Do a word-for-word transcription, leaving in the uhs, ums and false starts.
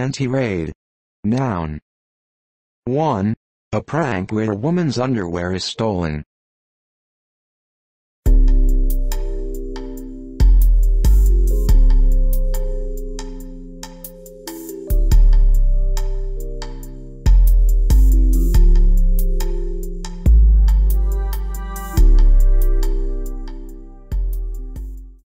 Panty raid. Noun. one. A prank where a woman's underwear is stolen.